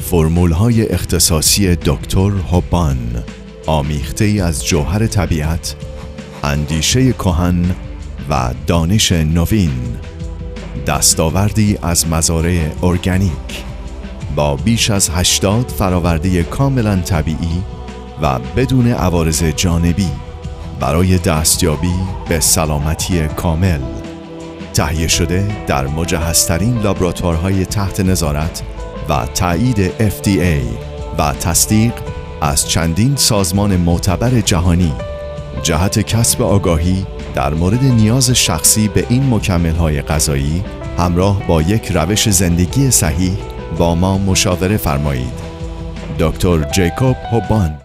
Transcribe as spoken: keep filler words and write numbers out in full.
فرمول‌های اختصاصی دکتر هوبان، آمیخته ای از جوهر طبیعت، اندیشه کهن و دانش نوین، دستاوردی از مزارع ارگانیک با بیش از هشتاد فراورده کاملا طبیعی و بدون عوارض جانبی برای دستیابی به سلامتی کامل، تهیه شده در مجهزترین لابراتوارهای تحت نظارت و تایید اف دی ای و تصدیق از چندین سازمان معتبر جهانی جهت کسب آگاهی در مورد نیاز شخصی به این مکمل‌های غذایی همراه با یک روش زندگی صحیح با ما مشاوره فرمایید. دکتر جیکوب هوبان.